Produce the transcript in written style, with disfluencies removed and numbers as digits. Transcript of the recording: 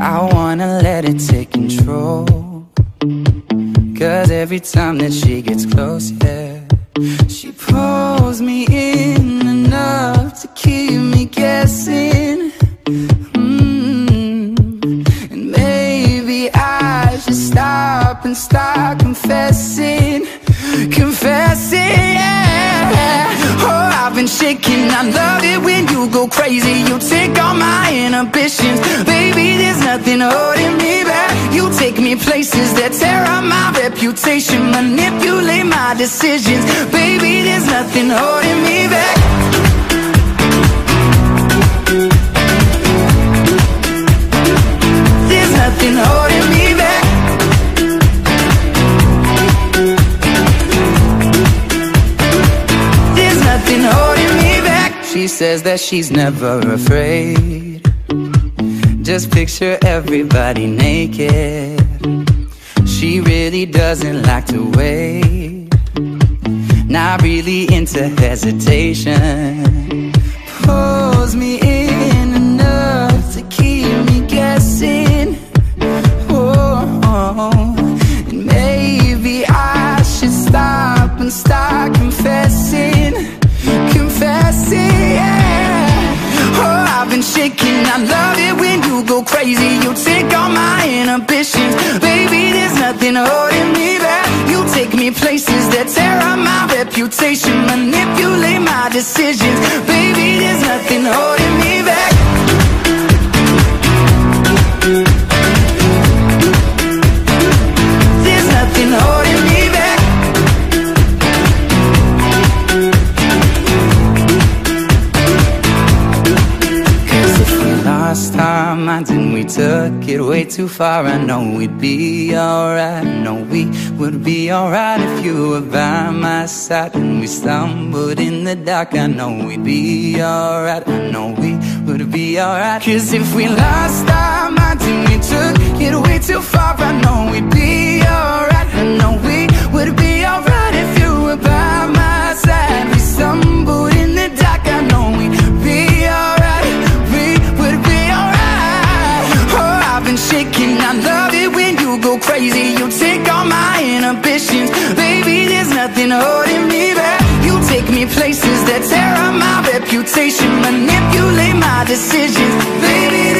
I wanna let it take control, 'cause every time that she gets close, yeah, she pulls me in enough to keep me guessing. And maybe I should stop and start confessing, yeah. Oh, I've been shaking, I love it when you go crazy. You take all my inhibitions, baby, there's nothing holding me back. You take me places that tear up my reputation, manipulate my decisions, baby, there's nothing holding me back. There's nothing holding me back. There's nothing holding me back. She says that she's never afraid. Just picture everybody naked. She really doesn't like to wait. Not really into hesitation. Pulls me in enough to keep me guessing. Oh, and maybe I should stop and start confessing, yeah. Oh, I've been shaking, I love it when you go crazy. You take all my inhibitions, baby, there's nothing holding me back. You take me places that tear up my reputation, manipulate my decisions, baby, there's nothing holding me back. There's nothing holding me back. Lost our minds and we took it way too far. I know we'd be alright, I know we would be alright if you were by my side. And we stumbled in the dark, I know we'd be alright, I know we would be alright. 'Cause if we lost our minds and we took it way too far, I know we'd be alright, I know we would be alright if you were by my side. We stumbled in the dark, I know we'd be alright, we would be alright. Oh, I've been shaking, I love it when you go crazy. You take all my inhibitions, baby, there's nothing holding me back. You take me places that tear up my reputation, manipulate my decisions, baby,